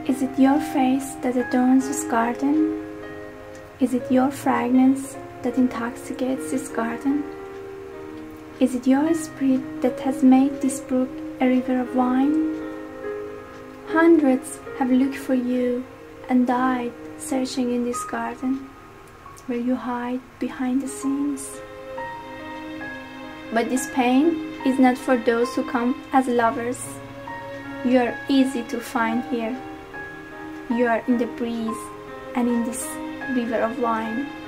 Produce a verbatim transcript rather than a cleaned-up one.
Is it your face that adorns this garden? Is it your fragrance that intoxicates this garden? Is it your spirit that has made this brook a river of wine? Hundreds have looked for you and died searching in this garden, where you hide behind the scenes. But this pain is not for those who come as lovers. You are easy to find here. You are in the breeze and in this river of wine.